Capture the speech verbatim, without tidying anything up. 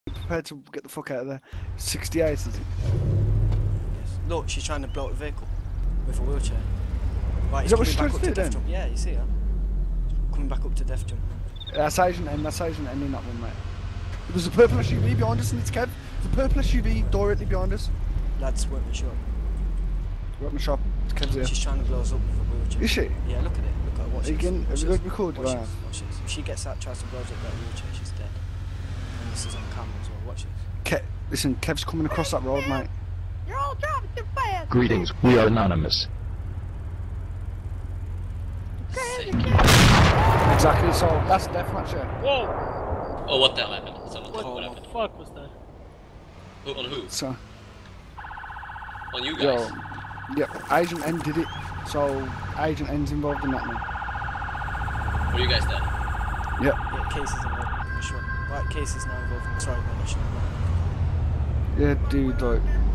prepared to get the fuck out of there. sixty-eight, is it? Yes. Look, she's trying to blow up the vehicle with a wheelchair. Right, Is he's that what she's coming trying back to up do to death then? jump. Yeah, you see her. Coming back up to death jump. That's Agent N, that's Agent N in that one, mate. There's a purple S U V behind us and it's Kev. There's a purple S U V directly behind us. Lads, weren't we sure? We're at my shop. It's Kev's here. She's trying to blow us up with a wheelchair. Is she? Yeah, look at it. Look at her. Watch this. Again, have Watch you this. got record? Watch Right. this. Watch this. If she gets that, tries to blow us up with that wheelchair, she's dead. And this is on camera as well. Watch this. Kev, listen, Kev's coming across that road, mate. You're all driving too fast. Greetings, we are anonymous. Exactly, so that's deathmatch, yeah. Whoa! Oh, what the hell happened? Someone What told me the what happened. fuck was that? Who, on who? So, On you guys? yo, yeah, Agent N did it, so Agent N's involved in that now. Were you guys dead? Yep. Yeah, Casey's involved. For sure. Right, Casey's now involved. Sorry, man, I shouldn't have. Yeah, dude, like,